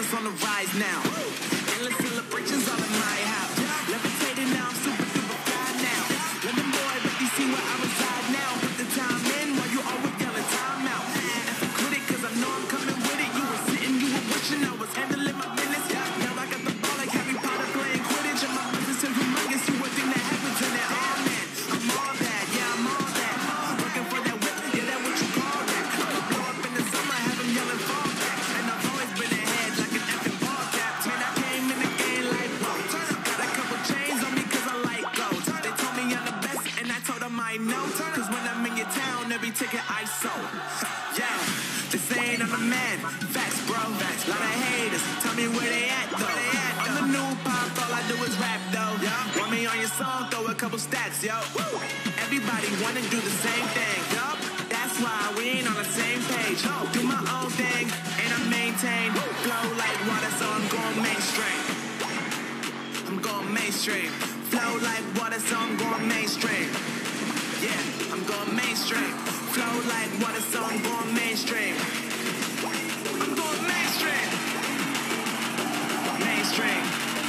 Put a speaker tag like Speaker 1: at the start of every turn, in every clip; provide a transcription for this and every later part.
Speaker 1: is on the rise now. Endless celebrations all in my house. Levitating now, I'm super duper fly now. Let the boy let me see where I reside now. Put the time in while you always yelling time out. And I quit it cause I know I'm coming with it. You were sitting, you were wishing I was handling my business. Now I got the ball like Harry Potter playing Quidditch. And my business is humongous, you would think that happens in it. Oh man, I'm all that, yeah I'm all that. Looking for that whip, yeah that what you call that. Blow up in the summer, have them yelling fall back. And I've always been ahead like an effing ball cap. Man, I came in the game like whoa. Got a couple chains on me cause I like gold. They told me I'm the best and I told them I know. Cause when I'm in your town, every ticket I sold. Yeah, they saying I'm the man. Facts, bro. Facts. Lot of haters. Tell me where they at though. I'm the new pop, all I do is rap though. Want me on your song, throw a couple stacks, yo. Everybody wanna do the same thing, yo. That's why we ain't on the same page. Do my own thing and I maintain. Flow like water, so I'm going mainstream. I'm going mainstream. Flow like water, so I'm going mainstream. Yeah, I'm going mainstream. Flow like water, so I'm going mainstream. I'm going mainstream. Mainstream.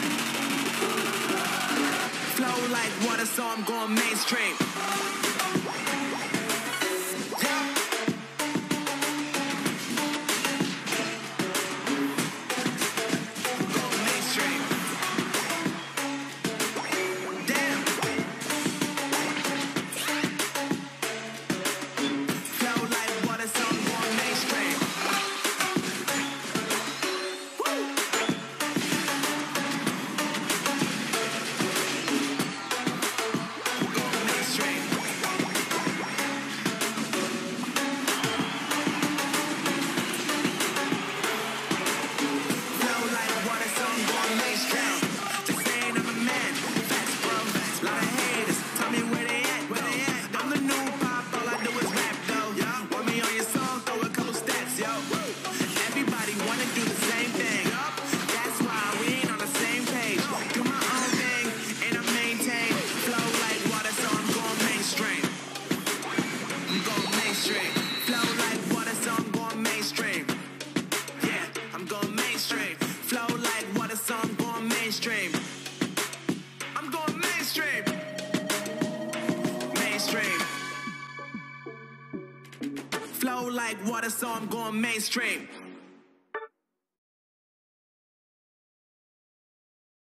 Speaker 1: Flow like water, so I'm going mainstream. Flow like water, so I'm going mainstream.